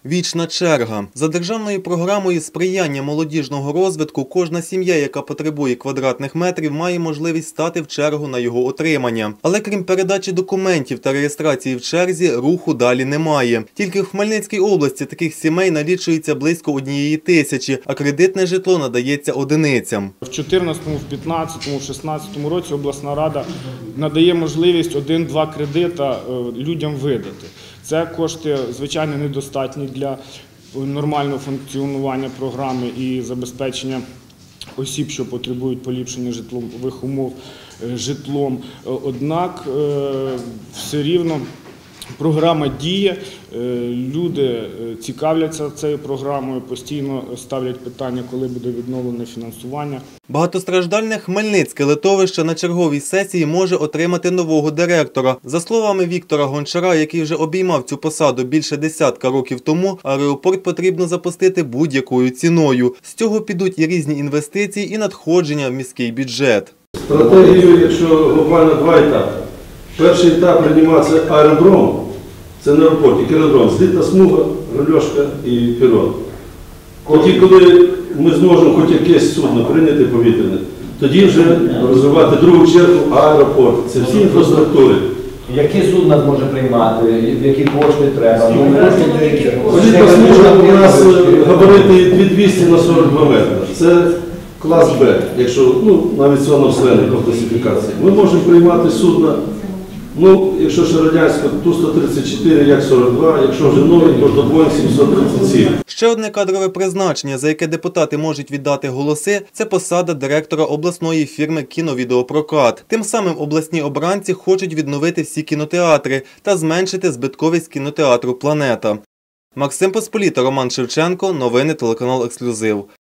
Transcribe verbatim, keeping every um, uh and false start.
Вічна черга. За державною програмою сприяння молодіжного розвитку кожна сім'я, яка потребує квадратних метрів, має можливість стати в чергу на його отримання. Але крім передачі документів та реєстрації в черзі, руху далі немає. Тільки в Хмельницькій області таких сімей налічується близько однієї тисячі, а кредитне житло надається одиницям. В чотирнадцятому, в п'ятнадцятому, в шістнадцятому році обласна рада надає можливість один-два кредита людям видати. Це кошти, звичайно, недостатні для нормального функціонування програми і забезпечення осіб, що потребують поліпшення житлових умов житлом. Однак все рівно програма діє, люди цікавляться цією програмою, постійно ставлять питання, коли буде відновлене фінансування. Багатостраждальне Хмельницьке литовище на черговій сесії може отримати нового директора. За словами Віктора Гончара, який вже обіймав цю посаду більше десятка років тому, аеропорт потрібно запустити будь-якою ціною. З цього підуть і різні інвестиції, і надходження в міський бюджет. Стратегію, якщо глобально два етапи. Перший етап реанімації аеродрому, це на аеропорті, аеродром, злітна смуга, рульошка і пірот. Тоді, коли ми зможемо хоч якесь судно прийняти повітряне, тоді вже розвивати другу чергу аеропорт. Це всі інфраструктури. Які судна може приймати, які кошти треба? Злітна смуга у нас габарити від двісті на сорок два метри. Це клас Б, якщо ну, на авіаційно-вследних класифікації. Ми можемо приймати судна. Ну, якщо ще радянська, Ту сто тридцять чотири, як сорок два, якщо вже новий, то до Боїнг сімсот тридцять сім. Ще одне кадрове призначення, за яке депутати можуть віддати голоси, це посада директора обласної фірми «Кіновідеопрокат». Тим самим обласні обранці хочуть відновити всі кінотеатри та зменшити збитковість кінотеатру «Планета». Максим Посполіта, Роман Шевченко, новини телеканал «Ексклюзив».